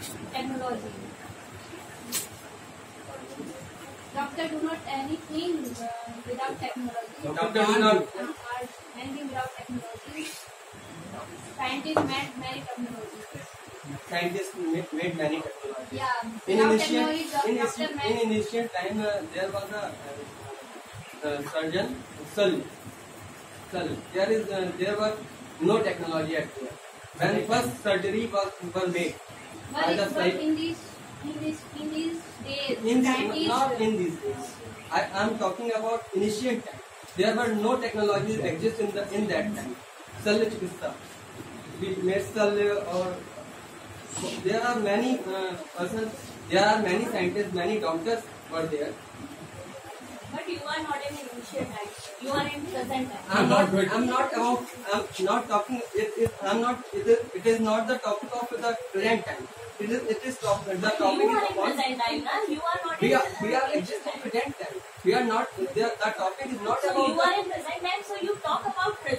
technology. Doctor do not anything without technology. Doctor do not anything without technology. Scientists made many technology. Scientists made many technologies. Yeah. In Without initial technology, in initial time, there was a surgeon, Sul. There was no technology at there. When first surgery was made by the but in these days, scientists, not in these days. I am talking about initial time. There were no technologies exist in that time. Sal chikitsa. We made sal or there are many persons. There are many scientists, many doctors were there. But you are not in initial time. You are in present time. I'm not talking. It is not the topic of the present time. It is the topic You is are in about. present time, na? You are not We in are existing present time. We are not. The topic is not So about. you are in present time, so you talk about present